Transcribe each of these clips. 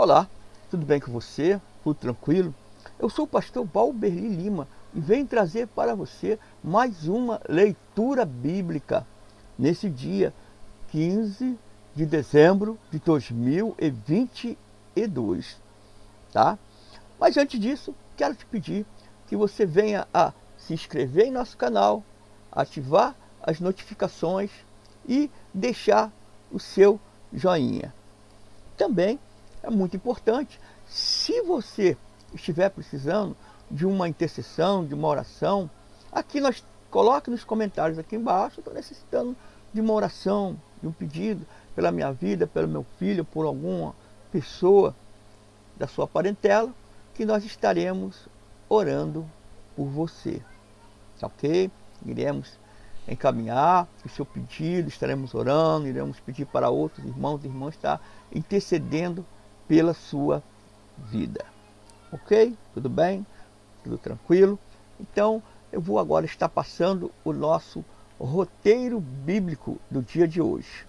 Olá, tudo bem com você? Tudo tranquilo? Eu sou o pastor Valberli Lima e venho trazer para você mais uma leitura bíblica nesse dia 15 de dezembro de 2022, tá? Mas antes disso, quero te pedir que você venha a se inscrever em nosso canal, ativar as notificações e deixar o seu joinha. Também é muito importante, se você estiver precisando de uma intercessão, de uma oração, aqui nós coloque nos comentários aqui embaixo, estou necessitando de uma oração, de um pedido pela minha vida, pelo meu filho, por alguma pessoa da sua parentela, que nós estaremos orando por você, ok? Iremos encaminhar o seu pedido, estaremos orando, iremos pedir para outros irmãos e irmãs estar intercedendo pela sua vida, ok? Tudo bem? Tudo tranquilo? Então eu vou agora estar passando o nosso roteiro bíblico do dia de hoje.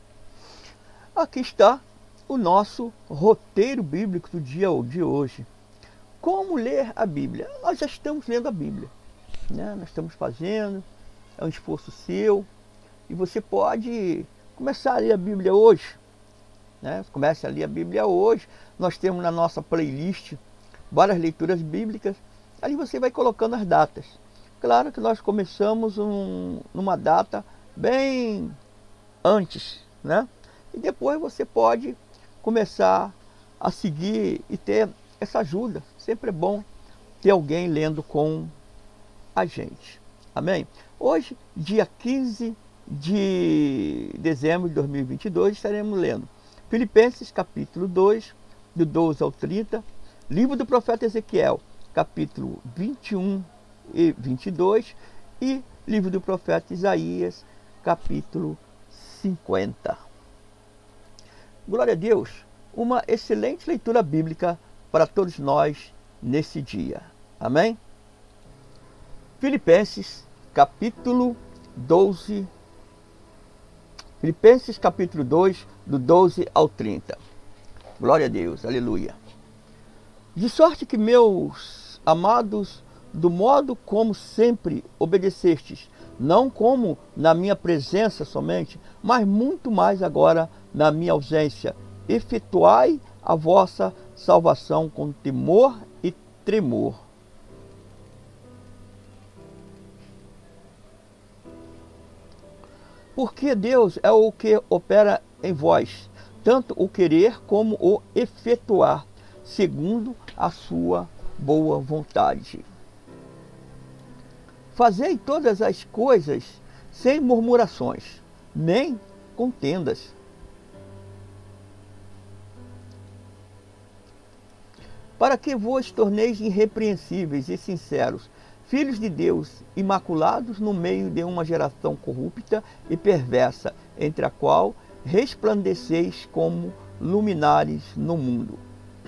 Aqui está o nosso roteiro bíblico do dia de hoje. Como ler a Bíblia? Nós já estamos lendo a Bíblia, né? Nós estamos fazendo, é um esforço seu, e você pode começar a ler a Bíblia hoje, né? Comece a ler a Bíblia hoje. Nós temos na nossa playlist várias leituras bíblicas, ali você vai colocando as datas. Claro que nós começamos numa data bem antes, né? E depois você pode começar a seguir e ter essa ajuda. Sempre é bom ter alguém lendo com a gente. Amém? Hoje, dia 15 de dezembro de 2022, estaremos lendo Filipenses capítulo 2, do 12 ao 30, livro do profeta Ezequiel, capítulo 21 e 22, e livro do profeta Isaías, capítulo 50. Glória a Deus, uma excelente leitura bíblica para todos nós nesse dia. Amém? Filipenses capítulo 12, Filipenses capítulo 2, do 12 ao 30. Glória a Deus, aleluia. De sorte que, meus amados, do modo como sempre obedecestes, não como na minha presença somente, mas muito mais agora na minha ausência, efetuai a vossa salvação com temor e tremor. Porque Deus é o que opera em vós, tanto o querer como o efetuar, segundo a sua boa vontade. Fazei todas as coisas sem murmurações, nem contendas, para que vos torneis irrepreensíveis e sinceros, filhos de Deus, imaculados no meio de uma geração corrupta e perversa, entre a qual resplandeceis como luminares no mundo.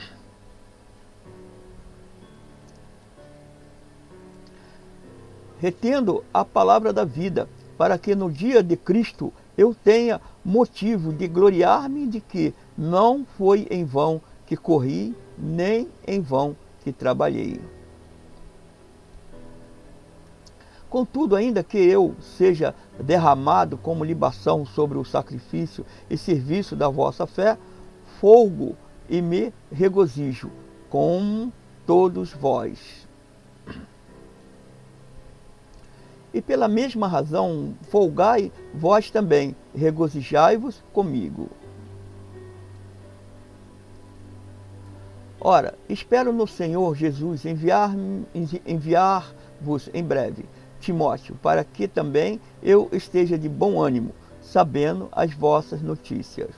Retendo a palavra da vida, para que no dia de Cristo eu tenha motivo de gloriar-me de que não foi em vão que corri, nem em vão que trabalhei. Contudo, ainda que eu seja derramado como libação sobre o sacrifício e serviço da vossa fé, folgo e me regozijo com todos vós. E pela mesma razão, folgai vós também, regozijai-vos comigo. Ora, espero no Senhor Jesus enviar-vos em breve, Timóteo, para que também eu esteja de bom ânimo, sabendo as vossas notícias.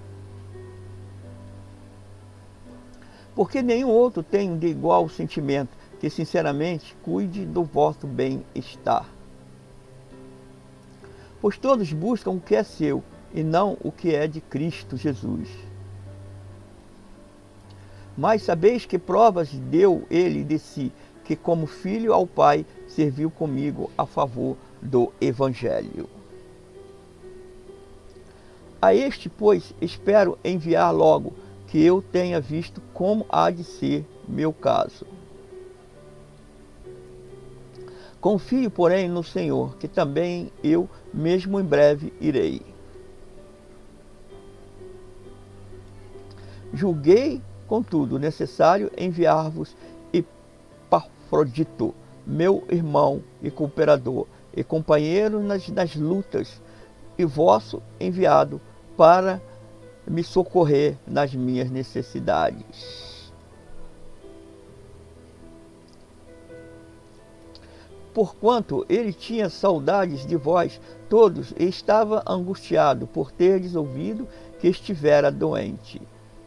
Porque nenhum outro tem de igual sentimento, que sinceramente cuide do vosso bem-estar. Pois todos buscam o que é seu, e não o que é de Cristo Jesus. Mas sabeis que provas deu ele de si, que como filho ao Pai serviu comigo a favor do Evangelho. A este, pois, espero enviar logo, que eu tenha visto como há de ser meu caso. Confio, porém, no Senhor, que também eu mesmo em breve irei. Julguei, contudo, necessário enviar-vos Epafrodito, meu irmão e cooperador, e companheiro nas lutas, e vosso enviado para me socorrer nas minhas necessidades. Porquanto ele tinha saudades de vós todos e estava angustiado por terdes ouvido que estivera doente.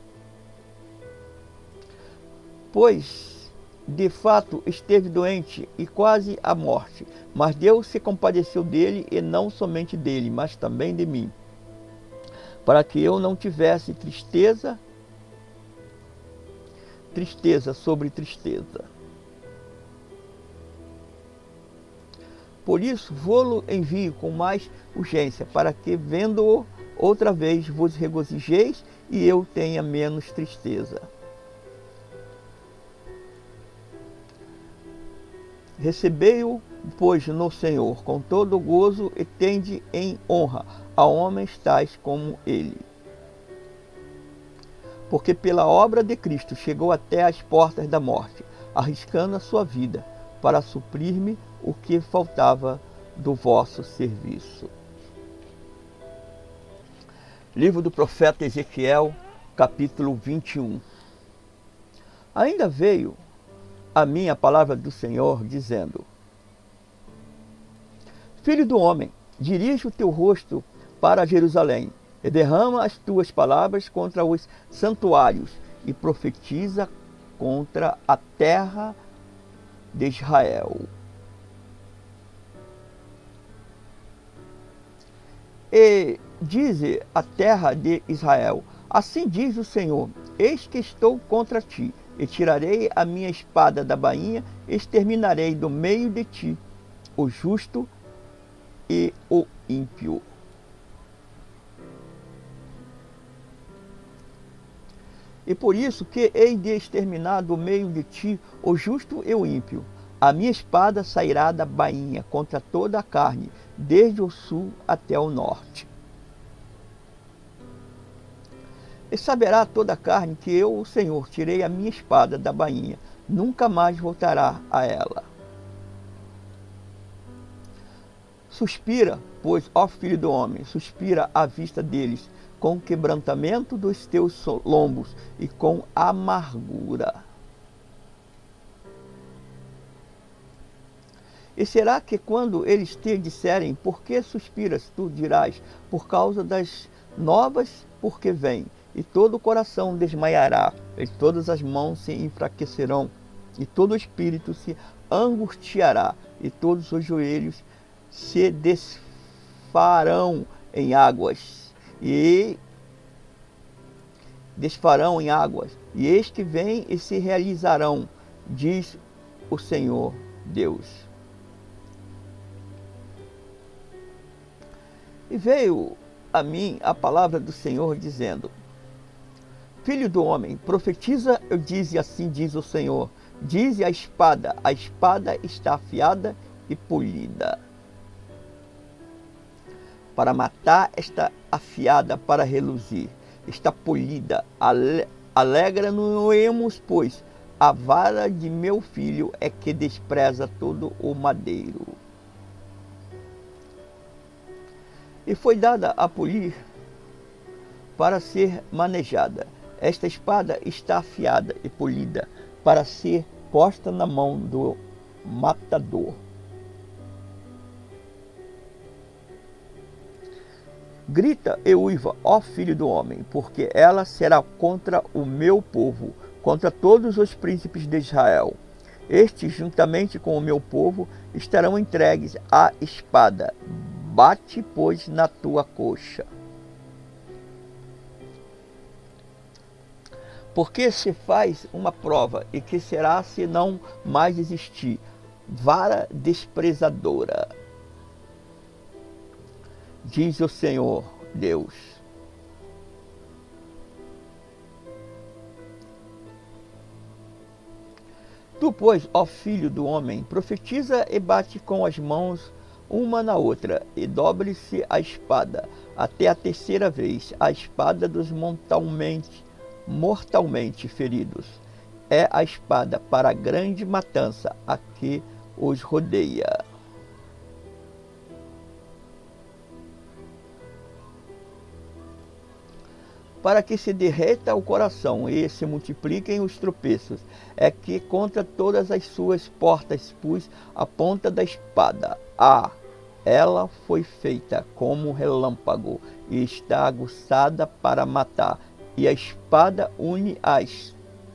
Pois, de fato, esteve doente e quase à morte, mas Deus se compadeceu dele, e não somente dele, mas também de mim, para que eu não tivesse tristeza sobre tristeza. Por isso, vô-lo envio com mais urgência, para que, vendo-o outra vez, vos regozijeis e eu tenha menos tristeza. Recebei-o, pois, no Senhor, com todo o gozo, e tende em honra a homens tais como ele. Porque pela obra de Cristo chegou até as portas da morte, arriscando a sua vida, para suprir-me o que faltava do vosso serviço. Livro do profeta Ezequiel, capítulo 21. Ainda veio a mim a palavra do Senhor, dizendo: Filho do homem, dirige o teu rosto para Jerusalém, e derrama as tuas palavras contra os santuários, e profetiza contra a terra de Israel. E dize a terra de Israel: assim diz o Senhor, eis que estou contra ti, e tirarei a minha espada da bainha, e exterminarei do meio de ti o justo e o ímpio. E por isso que hei de exterminar do meio de ti o justo e o ímpio. A minha espada sairá da bainha contra toda a carne, desde o sul até o norte. E saberá toda a carne que eu, o Senhor, tirei a minha espada da bainha, nunca mais voltará a ela. Suspira, pois, ó filho do homem, suspira à vista deles, com o quebrantamento dos teus lombos e com amargura. E será que quando eles te disserem, por que suspiras, tu dirás, por causa das novas, porque vêm, e todo o coração desmaiará, e todas as mãos se enfraquecerão, e todo o espírito se angustiará, e todos os joelhos se desfarão em águas, e eis que vêm e se realizarão, diz o Senhor Deus. E veio a mim a palavra do Senhor, dizendo: Filho do homem, profetiza, eu dize, assim diz o Senhor, dize a espada está afiada e polida. Para matar está afiada, para reluzir, está polida, alegra-nos, pois a vara de meu filho é que despreza todo o madeiro. E foi dada a polir para ser manejada. Esta espada está afiada e polida para ser posta na mão do matador. Grita e uiva, ó filho do homem, porque ela será contra o meu povo, contra todos os príncipes de Israel. Estes, juntamente com o meu povo, estarão entregues à espada. Bate, pois, na tua coxa. Porque se faz uma prova, e que será se não mais existir? Vara desprezadora, diz o Senhor Deus. Tu, pois, ó filho do homem, profetiza e bate com as mãos uma na outra, e dobre-se a espada, até a terceira vez, a espada dos mortalmente feridos. É a espada para a grande matança a que os rodeia. Para que se derreta o coração e se multipliquem os tropeços, é que contra todas as suas portas pus a ponta da espada. Ela foi feita como relâmpago e está aguçada para matar, e a espada une as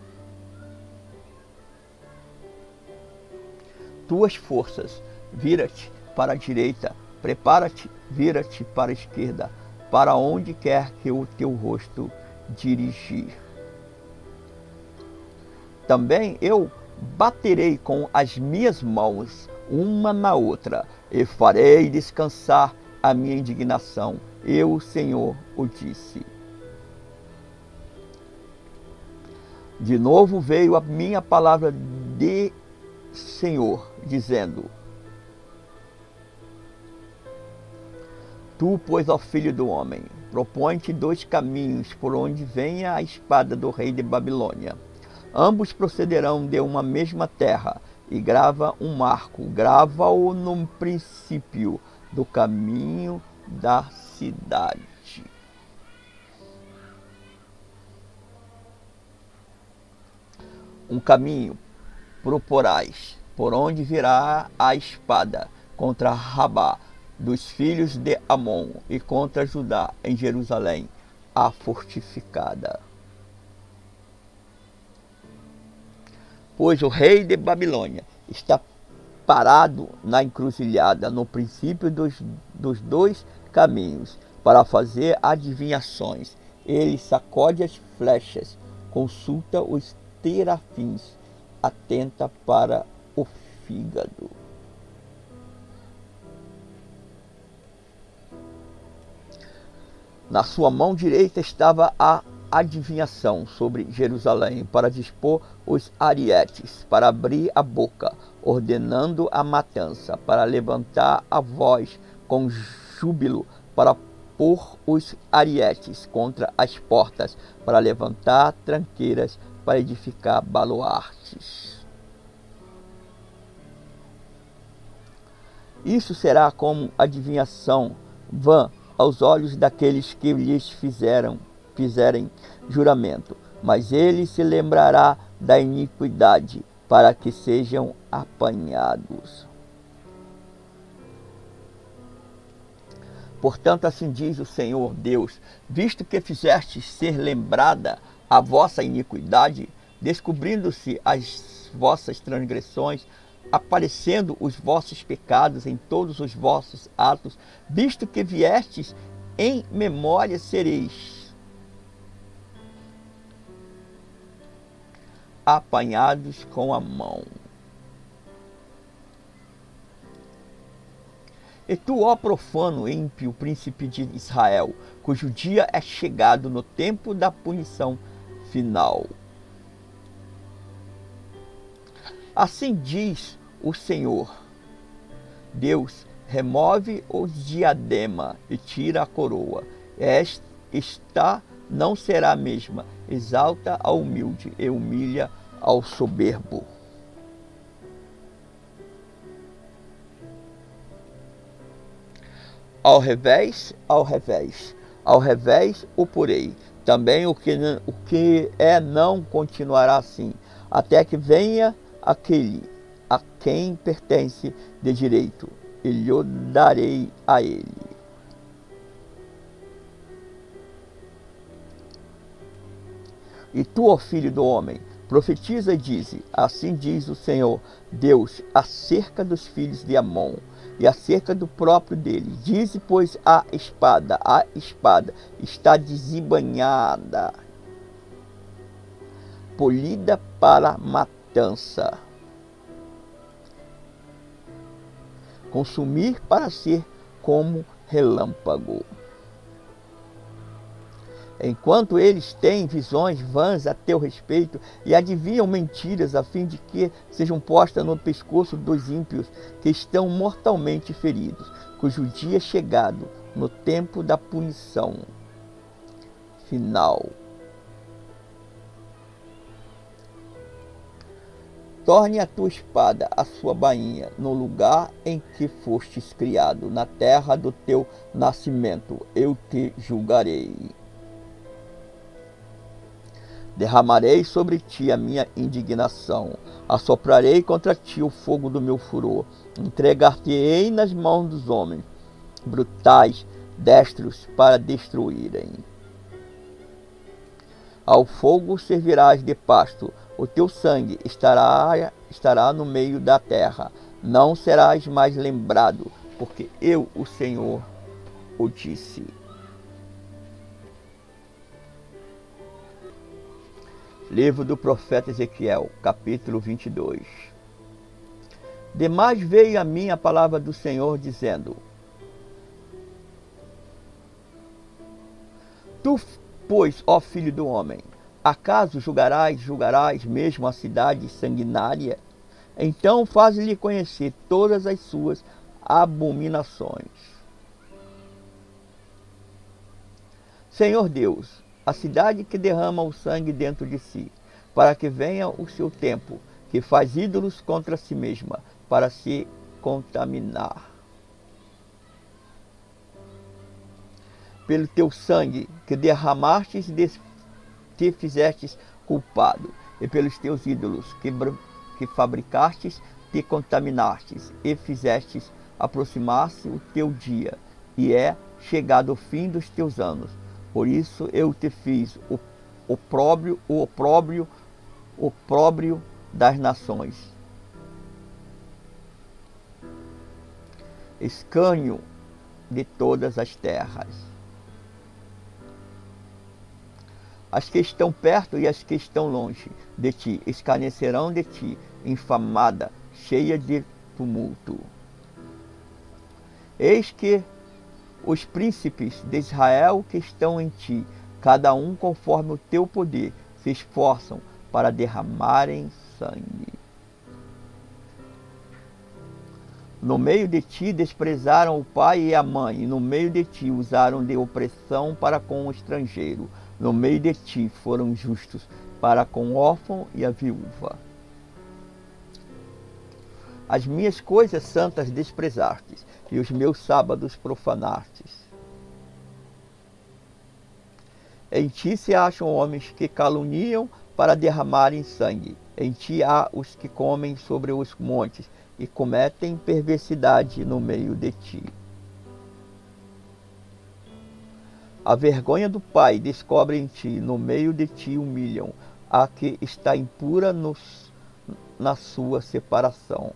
tuas forças. Vira-te para a direita, prepara-te, vira-te para a esquerda, para onde quer que o teu rosto dirigir. Também eu baterei com as minhas mãos uma na outra, e farei descansar a minha indignação. Eu, o Senhor, o disse. De novo veio a minha palavra de Senhor, dizendo: Tu, pois, ó filho do homem, propõe-te 2 caminhos por onde venha a espada do rei de Babilônia. Ambos procederão de uma mesma terra, e grava um marco, grava-o no princípio do caminho da cidade. Um caminho proporás, por onde virá a espada contra Rabá dos filhos de Amon e contra Judá em Jerusalém, a fortificada. Pois o rei de Babilônia está parado na encruzilhada, no princípio dos 2 caminhos, para fazer adivinhações. Ele sacode as flechas, consulta os terafins, atenta para o fígado. Na sua mão direita estava a adivinhação sobre Jerusalém, para dispor os arietes, para abrir a boca, ordenando a matança, para levantar a voz com júbilo, para pôr os arietes contra as portas, para levantar tranqueiras, para edificar baluartes. Isso será como adivinhação vã aos olhos daqueles que lhes fizerem juramento, mas ele se lembrará da iniquidade, para que sejam apanhados. Portanto, assim diz o Senhor Deus: visto que fizestes ser lembrada a vossa iniquidade, descobrindo-se as vossas transgressões, aparecendo os vossos pecados em todos os vossos atos, visto que viestes, em memória sereis apanhados com a mão. E tu, ó profano e ímpio príncipe de Israel, cujo dia é chegado no tempo da punição final. Assim diz o Senhor Deus: remove o diadema e tira a coroa. Esta não será a mesma. Exalta ao humilde e humilha ao soberbo. Ao revés o porei. Também o que é não continuará assim, até que venha aquele a quem pertence de direito, e lhe darei a ele. E tu, ó filho do homem, profetiza e dize: assim diz o Senhor Deus acerca dos filhos de Amon e acerca do próprio dele. Dize, pois, a espada está desembainhada, polida para matança, consumir para ser como relâmpago. enquanto eles têm visões vãs a teu respeito e adivinham mentiras a fim de que sejam postas no pescoço dos ímpios que estão mortalmente feridos, cujo dia é chegado no tempo da punição final. Torne a tua espada a sua bainha no lugar em que fostes criado, na terra do teu nascimento, eu te julgarei. Derramarei sobre ti a minha indignação, assoprarei contra ti o fogo do meu furor, entregar-te-ei nas mãos dos homens brutais, destros para destruírem. Ao fogo servirás de pasto, o teu sangue estará no meio da terra, não serás mais lembrado, porque eu, o Senhor, o disse. Livro do profeta Ezequiel, capítulo 22. Demais veio a mim a palavra do Senhor, dizendo: Tu, pois, ó filho do homem, acaso julgarás mesmo a cidade sanguinária? Então faz-lhe conhecer todas as suas abominações. Senhor Deus, a cidade que derrama o sangue dentro de si, para que venha o seu tempo, que faz ídolos contra si mesma, para se contaminar. Pelo teu sangue que derramastes, te fizestes culpado, e pelos teus ídolos que fabricastes, te contaminastes, e fizestes aproximar-se o teu dia, e é chegado o fim dos teus anos. Por isso eu te fiz o opróbrio das nações, escânio de todas as terras. As que estão perto e as que estão longe de ti escarnecerão de ti, infamada, cheia de tumulto. Eis que os príncipes de Israel que estão em ti, cada um conforme o teu poder, se esforçam para derramarem sangue. No meio de ti desprezaram o pai e a mãe, e no meio de ti usaram de opressão para com o estrangeiro. No meio de ti foram justos para com o órfão e a viúva. As minhas coisas santas desprezastes, e os meus sábados profanastes. Em ti se acham homens que caluniam para derramarem sangue. Em ti há os que comem sobre os montes e cometem perversidade no meio de ti. A vergonha do pai descobre em ti, no meio de ti humilham a que está impura na sua separação.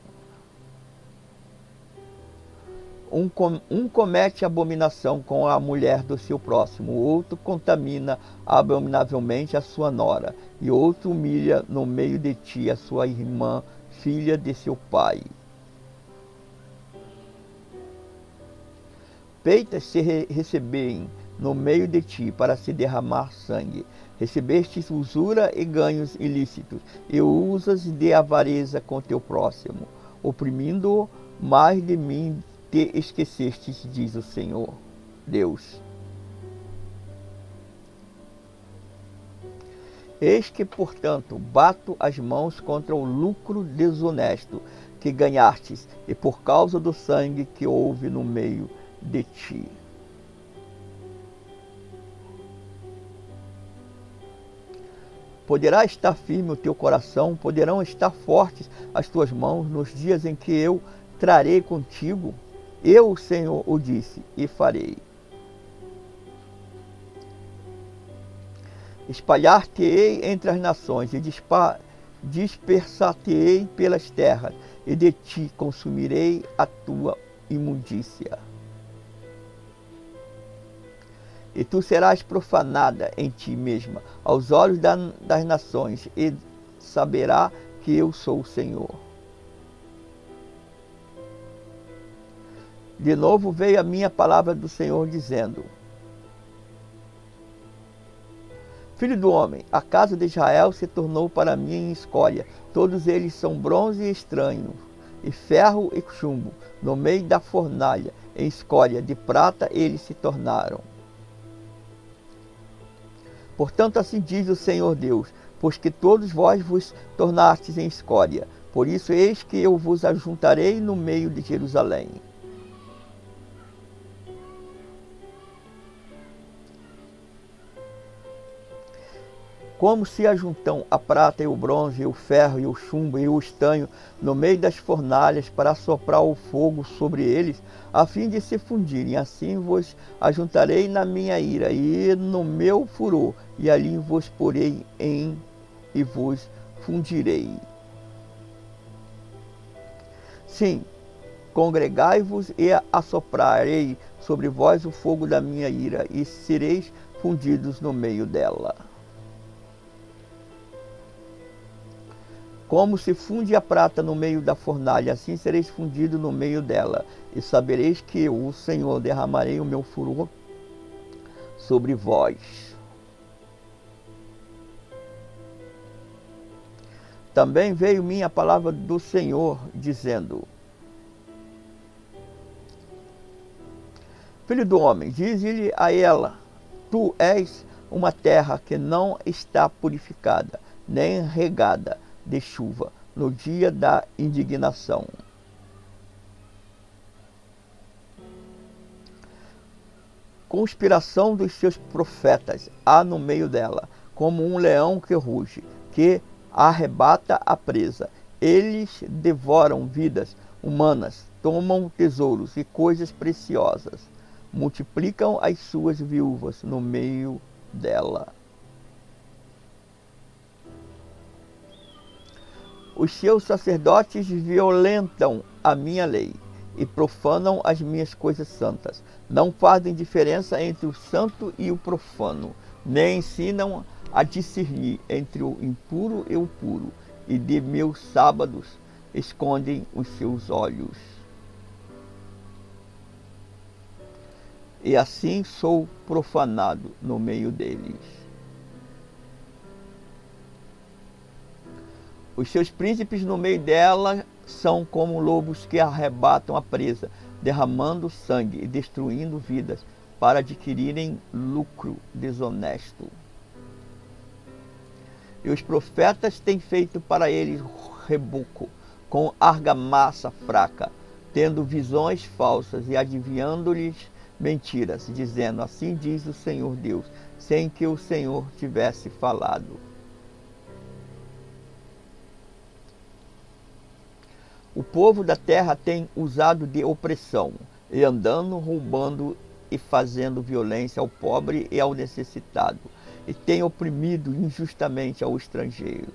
Um comete abominação com a mulher do seu próximo, o outro contamina abominavelmente a sua nora, e outro humilha no meio de ti a sua irmã, filha de seu pai. Peitas se recebem no meio de ti para se derramar sangue. Recebestes usura e ganhos ilícitos, e usas de avareza com teu próximo, oprimindo-o, mais de mim te esquecestes, diz o Senhor Deus. Eis que, portanto, bato as mãos contra o lucro desonesto que ganhastes, e por causa do sangue que houve no meio de ti. Poderá estar firme o teu coração, poderão estar fortes as tuas mãos nos dias em que eu trarei contigo? Eu, o Senhor, o disse, e farei. Espalhar-te-ei entre as nações, e dispersar-te-ei pelas terras, e de ti consumirei a tua imundícia. E tu serás profanada em ti mesma, aos olhos das nações, e saberá que eu sou o Senhor. De novo veio a minha palavra do Senhor, dizendo: Filho do homem, a casa de Israel se tornou para mim em escória. Todos eles são bronze estranho, e ferro e chumbo, no meio da fornalha, em escória de prata eles se tornaram. Portanto, assim diz o Senhor Deus, pois que todos vós vos tornastes em escória, por isso eis que eu vos ajuntarei no meio de Jerusalém. Como se ajuntam a prata e o bronze, e o ferro e o chumbo e o estanho no meio das fornalhas para soprar o fogo sobre eles, a fim de se fundirem. Assim vos ajuntarei na minha ira e no meu furor, e ali vos porei e vos fundirei. Sim, congregai-vos e assoprarei sobre vós o fogo da minha ira, e sereis fundidos no meio dela. Como se funde a prata no meio da fornalha, assim sereis fundidos no meio dela, e sabereis que eu, o Senhor, derramarei o meu furor sobre vós. Também veio minha palavra do Senhor, dizendo: Filho do homem, diz-lhe a ela: Tu és uma terra que não está purificada, nem regada de chuva, no dia da indignação. Conspiração dos seus profetas há no meio dela, como um leão que ruge, que arrebata a presa. Eles devoram vidas humanas, tomam tesouros e coisas preciosas, multiplicam as suas viúvas no meio dela. Os seus sacerdotes violentam a minha lei e profanam as minhas coisas santas. Não fazem diferença entre o santo e o profano, nem ensinam a discernir entre o impuro e o puro, e de meus sábados escondem os seus olhos. E assim sou profanado no meio deles. Os seus príncipes no meio dela são como lobos que arrebatam a presa, derramando sangue e destruindo vidas para adquirirem lucro desonesto. E os profetas têm feito para eles reboco, com argamassa fraca, tendo visões falsas e adivinhando-lhes mentiras, dizendo: Assim diz o Senhor Deus, sem que o Senhor tivesse falado. O povo da terra tem usado de opressão, e andando, roubando e fazendo violência ao pobre e ao necessitado, e tem oprimido injustamente ao estrangeiro.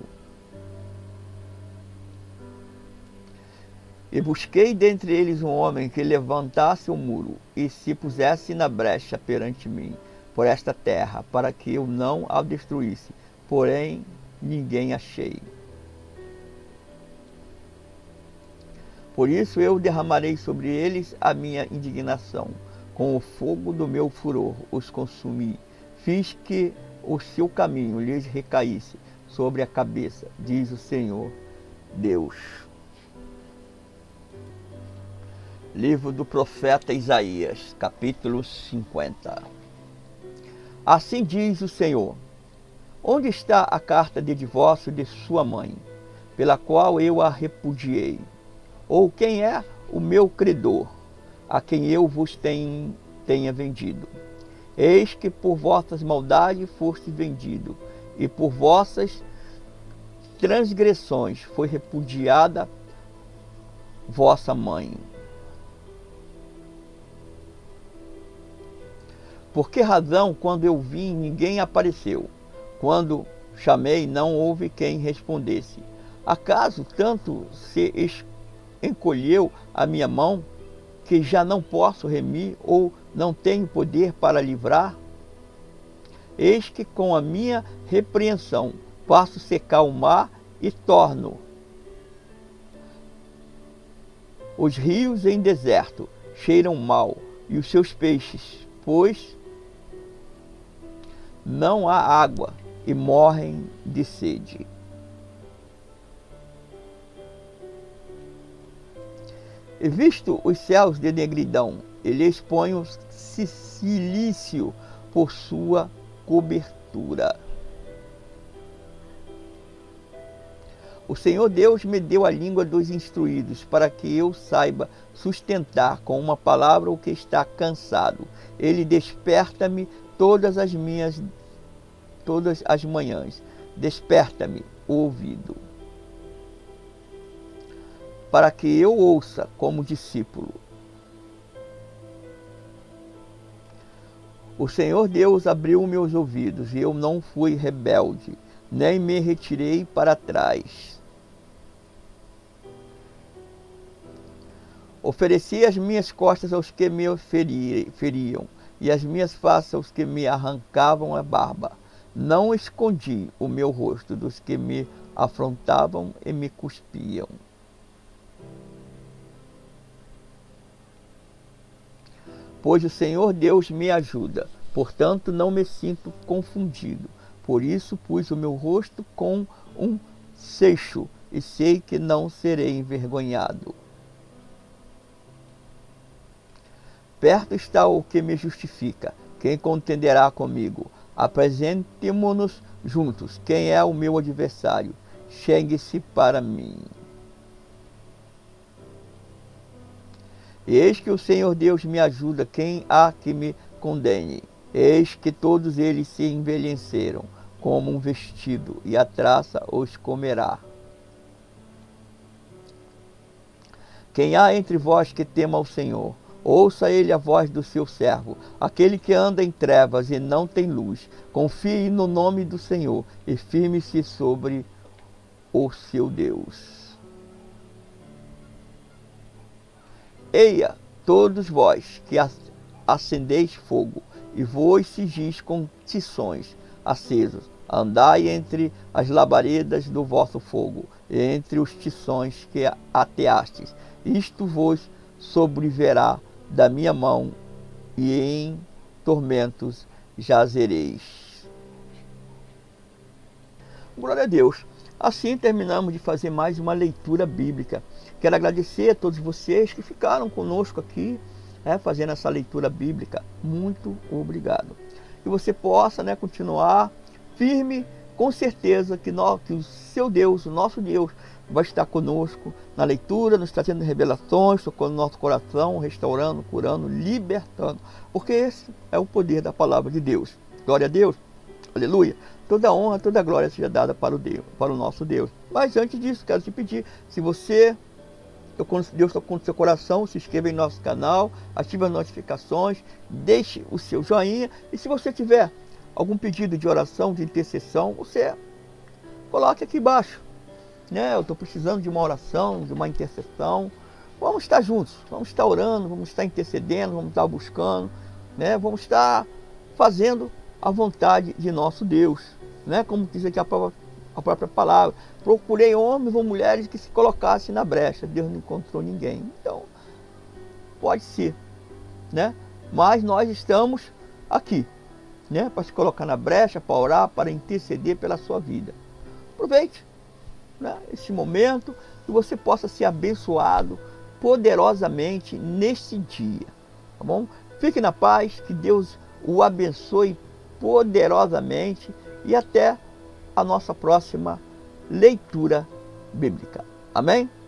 E busquei dentre eles um homem que levantasse o muro e se pusesse na brecha perante mim, por esta terra, para que eu não a destruísse, porém ninguém achei. Por isso eu derramarei sobre eles a minha indignação, com o fogo do meu furor os consumi. Fiz que o seu caminho lhes recaísse sobre a cabeça, diz o Senhor Deus. Livro do profeta Isaías, capítulo 50. Assim diz o Senhor: Onde está a carta de divórcio de sua mãe, pela qual eu a repudiei? Ou quem é o meu credor, a quem eu vos tenha vendido? Eis que por vossas maldades foste vendido, e por vossas transgressões foi repudiada vossa mãe. Por que razão, quando eu vim, ninguém apareceu? Quando chamei, não houve quem respondesse. Acaso tanto se encolheu a minha mão, que já não posso remir, ou não tenho poder para livrar? Eis que com a minha repreensão faço secar o mar e torno os rios em deserto, cheiram mal, e os seus peixes, pois não há água. e morrem de sede. E visto os céus de negridão, ele expõe o silício por sua cobertura. O Senhor Deus me deu a língua dos instruídos, para que eu saiba sustentar com uma palavra o que está cansado. Ele desperta-me todas as manhãs. Desperta-me o ouvido, para que eu ouça como discípulo. O Senhor Deus abriu meus ouvidos, e eu não fui rebelde, nem me retirei para trás. Ofereci as minhas costas aos que me feriam, e as minhas faces aos que me arrancavam a barba. Não escondi o meu rosto dos que me afrontavam e me cuspiam. Pois o Senhor Deus me ajuda, portanto não me sinto confundido. Por isso pus o meu rosto com um seixo, e sei que não serei envergonhado. Perto está o que me justifica. Quem contenderá comigo? Apresentemo-nos juntos. Quem é o meu adversário? Chegue-se para mim. Eis que o Senhor Deus me ajuda, quem há que me condene? Eis que todos eles se envelheceram como um vestido, e a traça os comerá. Quem há entre vós que tema ao Senhor? Ouça ele a voz do seu servo, aquele que anda em trevas e não tem luz. Confie no nome do Senhor e firme-se sobre o seu Deus. Eia, todos vós que acendeis fogo, e vos cingis com tições acesos, andai entre as labaredas do vosso fogo, e entre os tições que ateastes. Isto vos sobrevirá da minha mão, e em tormentos jazereis. Glória a Deus! Assim terminamos de fazer mais uma leitura bíblica. Quero agradecer a todos vocês que ficaram conosco aqui, fazendo essa leitura bíblica. Muito obrigado. Que você possa continuar firme, com certeza que o seu Deus, o nosso Deus, vai estar conosco na leitura, nos trazendo revelações, tocando nosso coração, restaurando, curando, libertando. Porque esse é o poder da palavra de Deus. Glória a Deus. Aleluia. Toda honra, toda glória seja dada para o nosso Deus. Mas antes disso, quero te pedir, se Deus tocou no seu coração, se inscreva em nosso canal, ative as notificações, deixe o seu joinha. E se você tiver algum pedido de oração, de intercessão, você coloque aqui embaixo. Eu estou precisando de uma oração, de uma intercessão. Vamos estar juntos, vamos estar orando, vamos estar intercedendo, vamos estar buscando, vamos estar fazendo a vontade de nosso Deus, como diz aqui a própria palavra. Procurei homens ou mulheres que se colocassem na brecha. Deus não encontrou ninguém. Então, pode ser, mas nós estamos aqui, para se colocar na brecha, para orar, para interceder pela sua vida. Aproveite esse momento, que você possa ser abençoado poderosamente neste dia, tá bom? Fique na paz, que Deus o abençoe poderosamente, e até a nossa próxima leitura bíblica. Amém?